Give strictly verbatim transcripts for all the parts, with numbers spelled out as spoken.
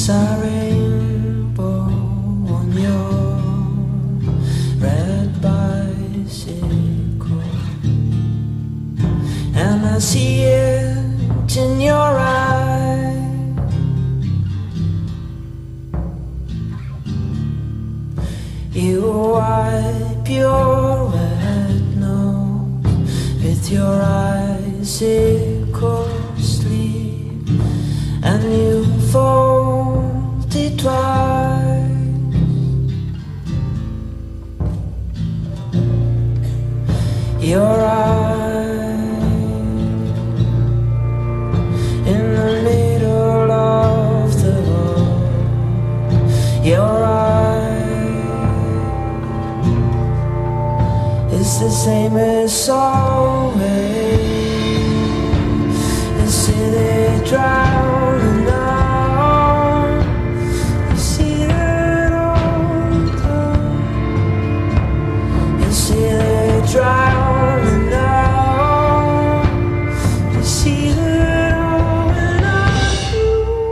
a rainbow on your red bicycle, and I see it in your eyes. You wipe your red nose with your icicle sleeve, and you fold it twice. Your eyes in the middle of the road. Your eyes is the same as always. The city drowning out. You see it all the time. You see it drowning out. You see it all and I do.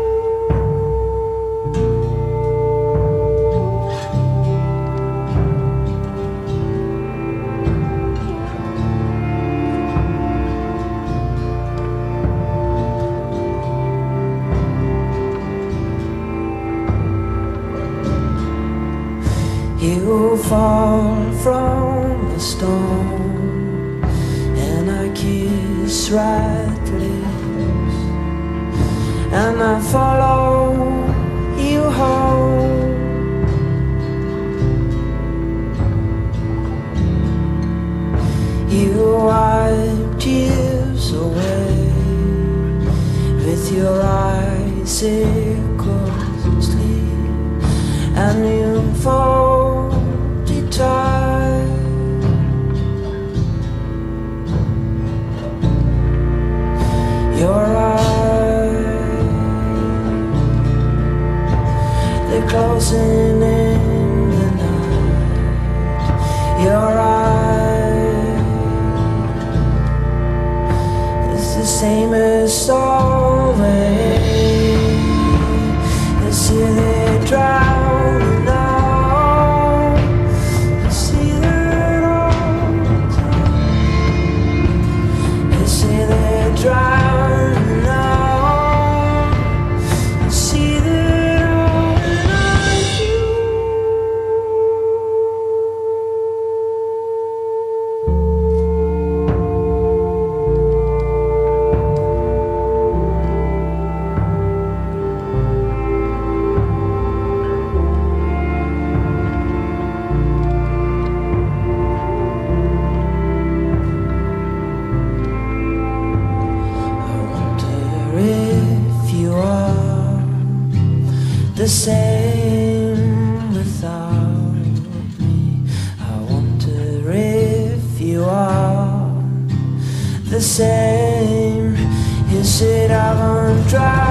You fall from the storm, and I kiss right lips, and I follow you home. You wipe tears away with your icicle sleeve, and you fold it tight. Your eyes, they're closing in the night. Your eyes is the same as always. You see they drowning out. You see it all the time. You see they drowning out. You see it all and I do. If you are the same without me, I wonder if you are the same. Is it I won't try?